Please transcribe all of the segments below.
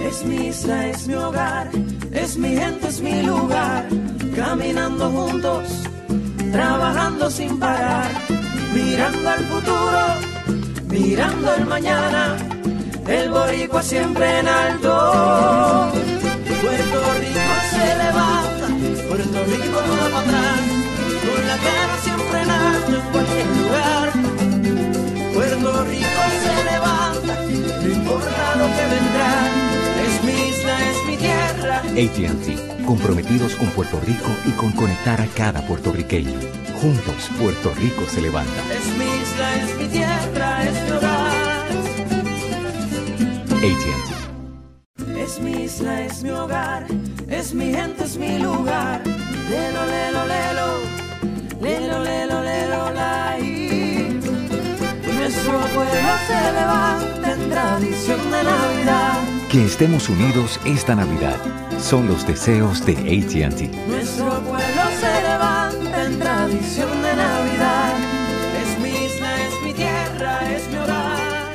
Es mi isla, es mi hogar, es mi gente, es mi lugar. Caminando juntos, trabajando sin parar, mirando al futuro, mirando el mañana, el boricua siempre en alto. Puerto Rico se levanta, Puerto Rico no va para atrás, con la cara siempre en alto en cualquier lugar. Puerto Rico se levanta, no importa lo que vendrá, es mi isla, es mi tierra. AT&T, comprometidos con Puerto Rico y con conectar a cada puertorriqueño. Juntos, Puerto Rico se levanta. Es mi isla, es mi tierra, es mi hogar. AT&T. Es mi isla, es mi hogar, es mi gente, es mi lugar. Lelo, lelo, lelo, lelo, lelo, lelo, lai. Nuestro pueblo se levanta en tradición de Navidad. Que estemos unidos esta Navidad son los deseos de AT&T. Nuestro pueblo se levanta en tradición de Navidad. Es mi isla, es mi tierra, es mi hogar.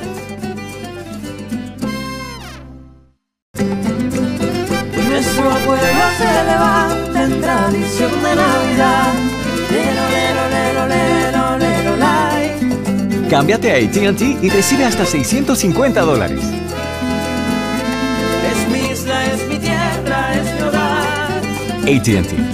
Nuestro pueblo se levanta en tradición de Navidad. Lelo, lelo, lelo, lelo, lelo, lai. Cámbiate a AT&T y recibe hasta $650. Es mi isla, es mi tierra, es mi hogar. AT&T.